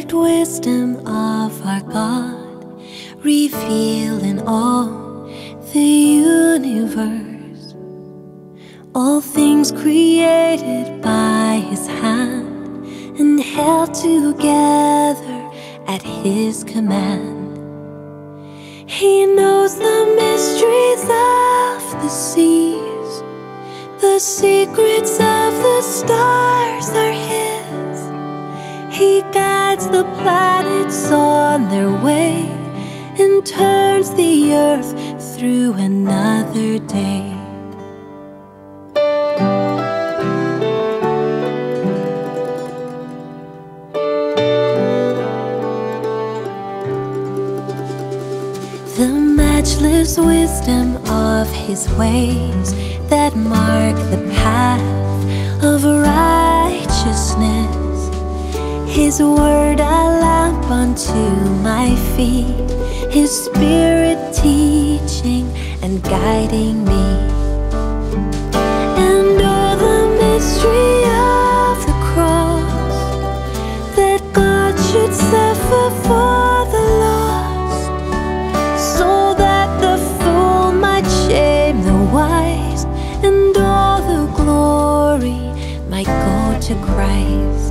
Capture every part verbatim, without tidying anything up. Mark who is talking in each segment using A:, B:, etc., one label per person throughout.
A: perfect wisdom of our God, revealing all the universe, all things created by His hand and held together at His command. He knows the mysteries of the seas, the secrets of the stars are His. He guides the planets on their way and turns the earth through another day. The matchless wisdom of His ways that mark the path of righteousness. His word a lamp unto my feet, His Spirit teaching and guiding me. And all the mystery of the cross, that God should suffer for the lost, so that the fool might shame the wise, and all the glory might go to Christ.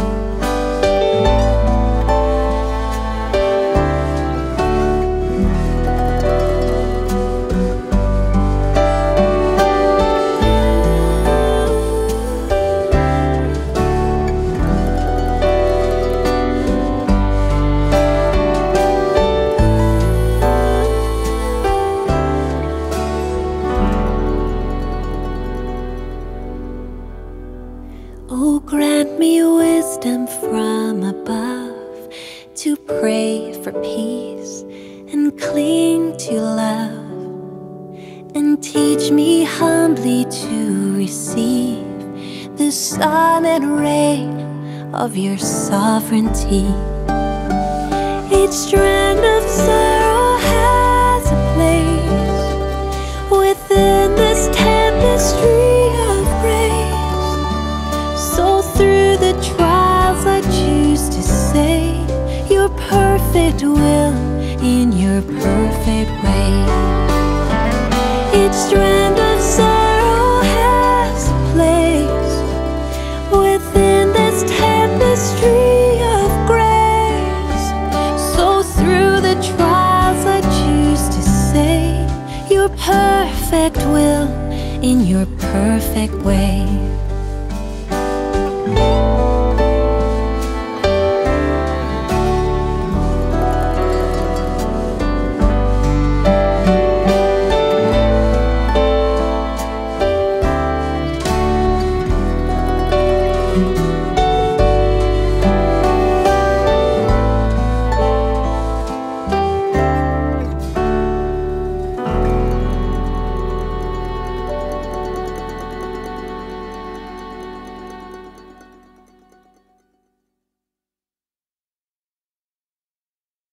A: Oh, grant me wisdom from above to pray for peace and cling to love, and teach me humbly to receive the sun and rain of your sovereignty. Each strand of sorrow has a place within this tapestry of grace. So through the trials I choose to say your perfect will in your perfect way. Each strand of sorrow has a place within this tapestry of grace. So through the trials I choose to say your perfect will in your perfect way.